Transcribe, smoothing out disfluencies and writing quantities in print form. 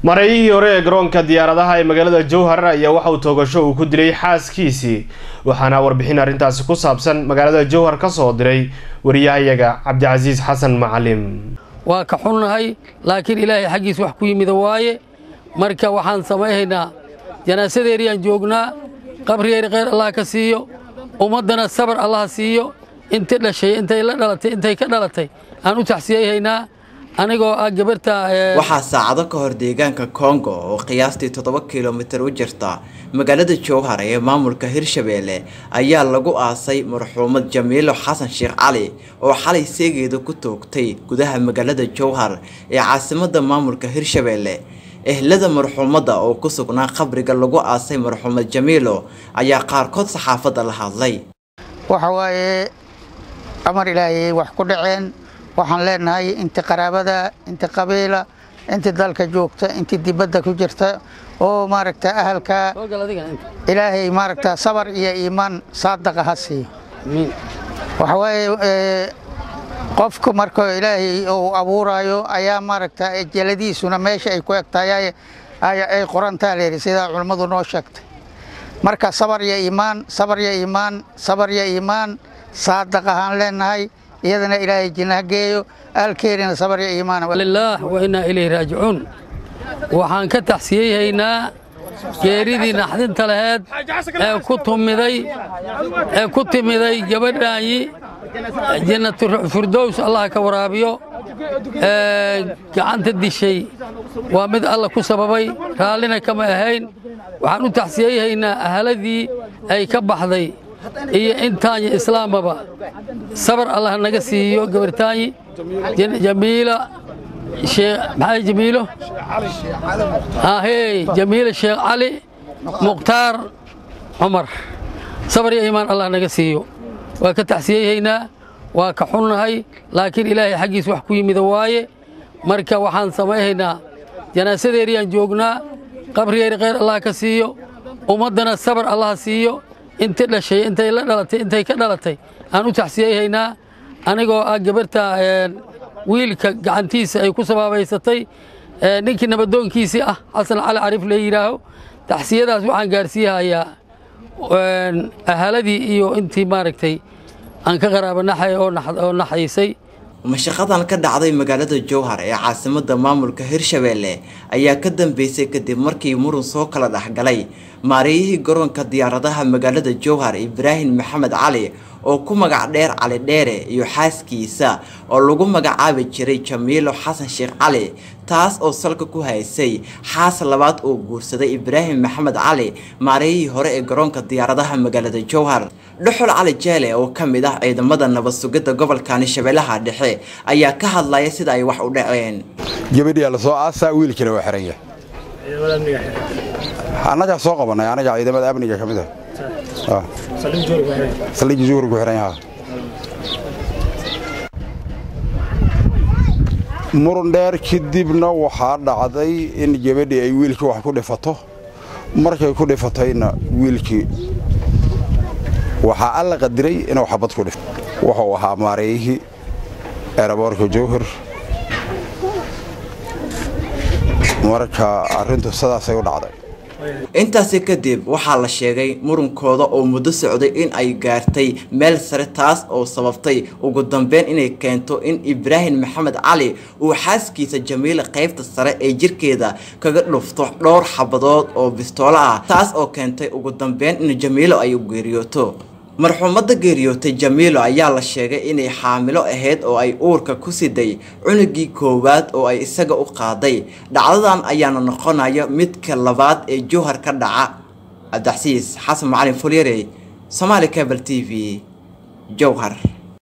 Mareeyihii hore ee garoonka diyaaradaha ee magaalada Jowhar ayaa waxa uu toogasho uu ku dilay xaaskiisii waxaana warbixin arintaasi ku saabsan magaalada Jowhar ka soo diray wariyahayaga Cabdicaziis Xasan Macalim. waa ka xunnahay laakiin Ilaahay xaqiis wax ku yimid waaye marka waxaan sameeynaa janaasadeeriyaan joognaa qabriyeer qeyr Allah ka siiyo ummadana sabar Allah siiyo inta dhashay intay la dhalatay intay ka dhalatay aan u taxsiyeeynaa anigoo gabarta waxa saacado ka hor deegaanka Congo oo qiyaastii 7 kiiloomitir u jirta magaalada Jowhar ee maamulka Hirshabeelle ayaa lagu aasay marxuumad Jamiilo Xasan Sheekh Cali oo xalay seegeedu ku toogtay gudaha magaalada Jowhar ee caasimadda maamulka Hirshabeelle ehlada marxuumada oo ku sugnaa qabriga lagu aasay marxuumad Jamiilo ayaa qaarkood saxaafadda la hadlay waxa waaye amar Ilaahay wax ku dhaceen waxaan leenahay inta qaraabada inta qabiila inta dalka joogta inta dibadda ku jirta oo maaragta ahalka Ilaahay maaragta sabar iyo iimaan saadaqa hasi waxa waaye qofku marka Ilaahay oo abuurayo ayaa maaragta jaladiisuna meesha ay ku egtahay ay qorantaa leeyahay sida culimadu noo sheegtay marka sabar iyo iimaan saadaqa aan leenahay iyadana Ilaahay jinaha geeyo alkeerina sabar iyo iimaan walillah wa inna ilayhi raaji'uun waxaan ka taxsiyeeynaa geeridii naxdinta lahayd ee ku timiday gabadhaani jannatul firdaws Allah ka waraabiyo gacanta dishay waa mid Allah ku sababay raalina kama ahayn waxaan u taxsiyeeynaa ahaladii ay ka baxday iyo intaan islaamaba sabar Allah naga siiyo gabartaani Jamiila Sheekh maxay Jamiilo Jamiila Sheekh Cali Muqtaar Umar sabar iyo iimaan Allah naga siiyo waa ka taxsiyeeynaa waa ka xunnahay laakiin Ilaahay xaqiis wax ku yimid waaye marka waxaan sameeynaa janaasadeeriyaan joognaa qabriyeer qeyr Allah ka siiyo ummadana sabar Allah siiyo inta dhashay intay la dhalatay intay ka dhalatay aan u taxsiyeeynaa anigoo gabarta wiilka gacantiisa ay ku sababaysatay ninkii nabadoonkiisii Xasan Cali Arif leeyiraaho taxsiyadaas waxaan gaarsiiyayaa ahaladii iyo intii maaragtay aan ka qaraabanahay oo naxaysay mashaqadan ka dhacday magaalada Jowhar ee caasimadda maamulka Hirshabeelle ayaa ka dambeysay kadib markii murun soo kala dhaxgalay mareeyihii garoonka diyaaradaha magaalada Jowhar Ibrahim Maxamed Cali oo ku magac dheer Cali Dheere iyo xaaskiisa oo lagu magacaabi jiray Jamiilo Xasan Sheekh Cali taas oo salka ku haysay xaas labaad oo guursaday Ibrahim Maxamed Cali mareeyihii hore ee garoonka diyaaradaha magaalada Jowhar dhuxul Cali Jeele oo kamid ah ciidamada nabad sugidda gobolka Shabeellaha Dhexe ayaa ka hadlaya sida ay wax u dhaceen gabadhii la soo aasay wiilkina waa xiran yahay anaga soo qabanay anaga ciidamada amniga kamid ah saldhig Jowhar ku xiran yahay murun dheer kadibna waxaa dhacday in gabadhii ay wiilkii wax ku dhifato markay ku dhifatayna wiilkii waxa alla qadiray inuu xabad ku dhifto wuxuu ahaa mareeyihii aeroboortka Jowhar marka arintu sidaas ay u dhacday intaas kadib waxaa la sheegay murunkooda oo muddo socday in ay gaartay meel sare taas oo sababtay ugu dambeyn inay keento in Ibrahim Maxamed Cali uu xaaskiisa Jamiilo qaybta sare ee jirkeeda kaga dhufto dhowr xabadood oo bistoolo ah taas oo keentay ugu dambeyn in Jamiilo ay u geeriyooto marxuumada geeriyootay Jamiilo ayaa la sheegay inay xaamilo ahayd oo ay uurka ku siday cunugii koowaad oo ay isaga u qaaday dhacdadan ayaana noqonaya midka labaad ee Jowhar ka dhaca Cabdicaziis Xasan Macalim Fulyere Somali Cable TV Jowhar.